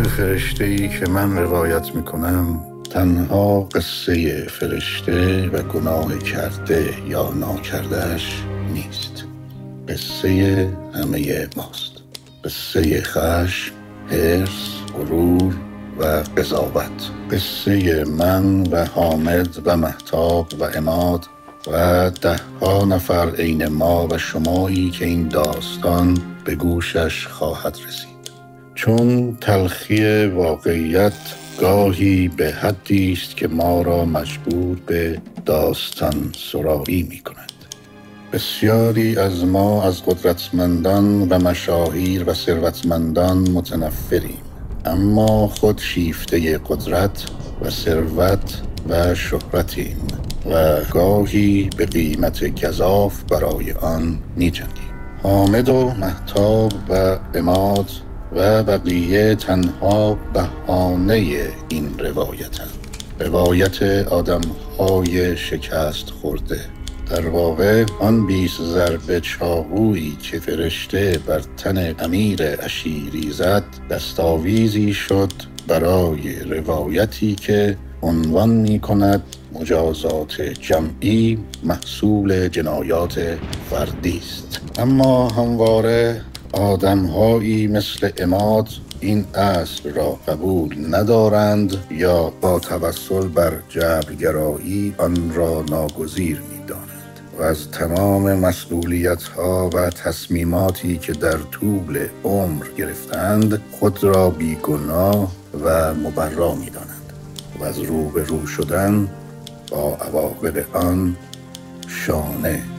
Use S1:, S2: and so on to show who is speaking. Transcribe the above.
S1: فرشته‌ای که من روایت میکنم تنها قصه فرشته و گناه کرده یا ناکردهش نیست. قصه همه ماست. قصه خشم، حرص، غرور و قضاوت. قصه من و حامد و مهتاب و عماد و 10 نفر عین ما و شمایی که این داستان به گوشش خواهد رسید. چون تلخی واقعیت گاهی به حدی است که ما را مجبور به داستان سرایی می کند. بسیاری از ما از قدرتمندان و مشاهیر و ثروتمندان متنفریم، اما خود شیفته قدرت و ثروت و شهرتیم و گاهی به قیمت گزاف برای آن می جنگیم. حامد و مهتاب و عماد و بقیه تنها بهانه این روایتند. روایت آدم‌های شکست خورده. در واقع آن 20 ضربه چاقویی که فرشته بر تن امیر عشیری زد دستاویزی شد برای روایتی که عنوان می کند مجازات جمعی محصول جنایات فردی است. اما همواره آدم‌هایی مثل عماد این اصل را قبول ندارند یا با توسل بر جبرگرایی آن را ناگزیر می‌دانند و از تمام مسئولیت‌ها و تصمیماتی که در طول عمر گرفتند خود را بیگناه و مبرا می‌دانند و از روبرو شدن با عواقب آن شانه